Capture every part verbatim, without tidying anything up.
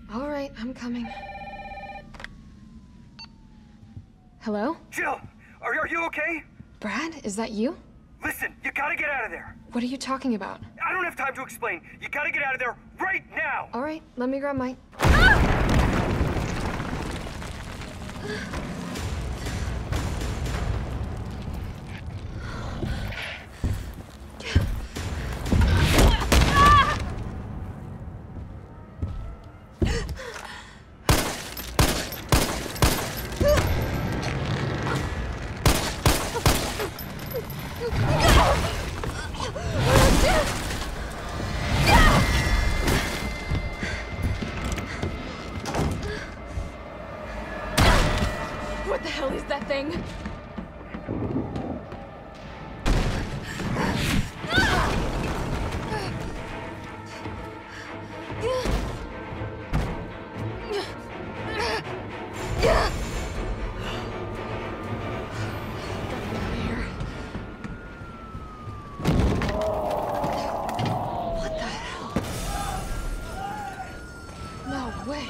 All right, I'm coming. Hello? Jill! Are, are you okay? Brad, is that you? Listen, you gotta get out of there! What are you talking about? I don't have time to explain. You gotta get out of there right now! All right, let me grab my... What the hell is that thing? What the hell? No way.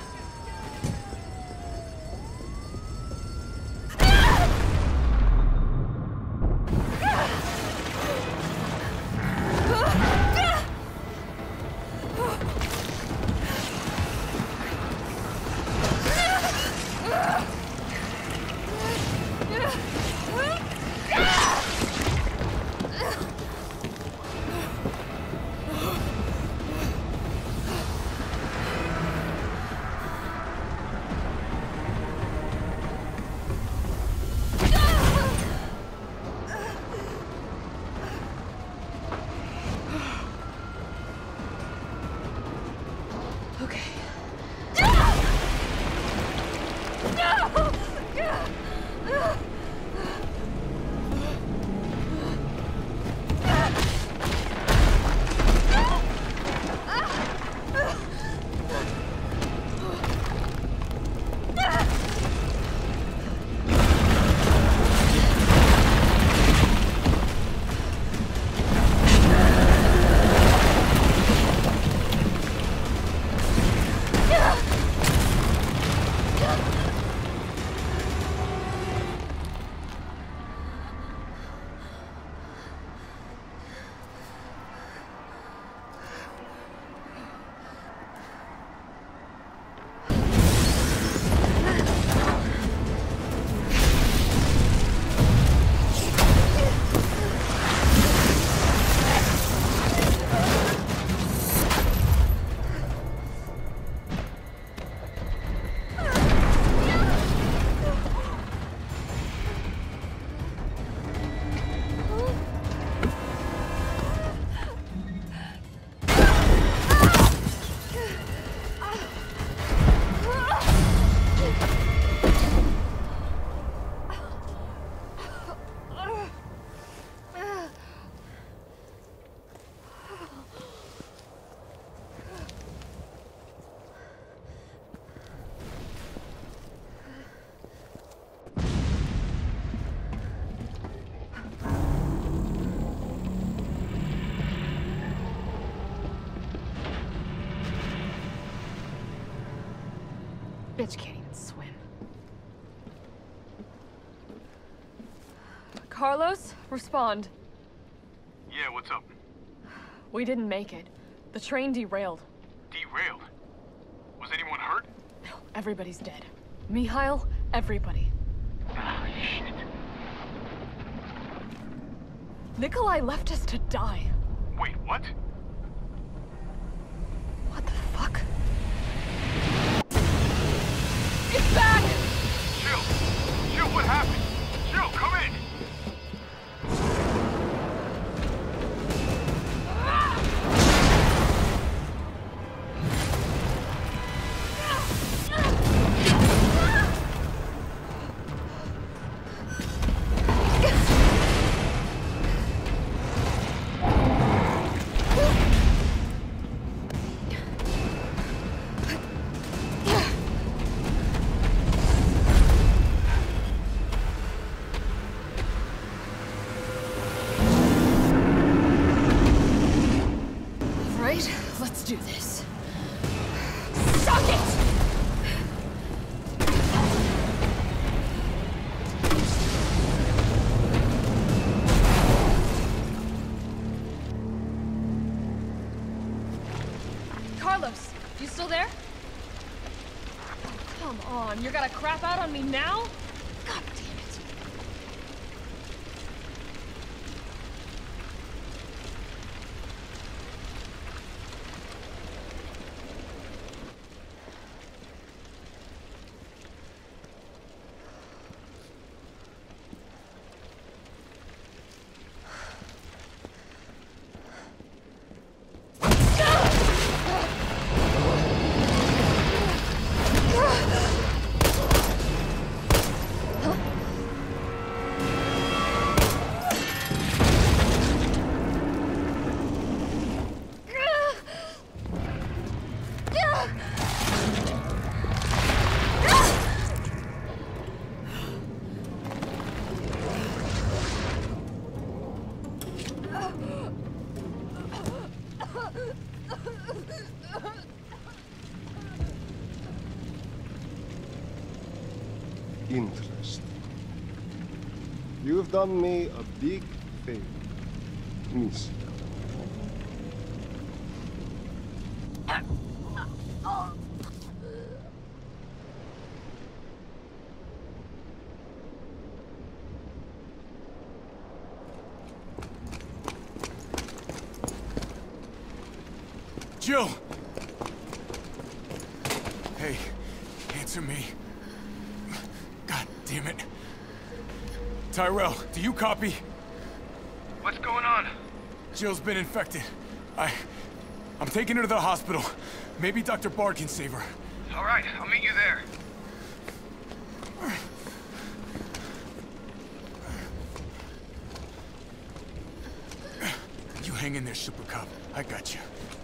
Okay. Bitch can't even swim. Carlos, respond. Yeah, what's up? We didn't make it. The train derailed. Derailed? Was anyone hurt? No, everybody's dead. Mikhail, everybody. Ah, shit. Nikolai left us to die. Wait, what? What the fuck? It's back! Jill! Jill, what happened? Jill, come in! Carlos, you still there? Oh, come on, you're gonna crap out on me now? God damn it. Interesting. You've done me a big favor, Miss. Jill! Hey, answer me. God damn it. Tyrell, do you copy? What's going on? Jill's been infected. I... I'm taking her to the hospital. Maybe Doctor Bard can save her. All right, I'll meet you there. You hang in there, Super Cop. I got you.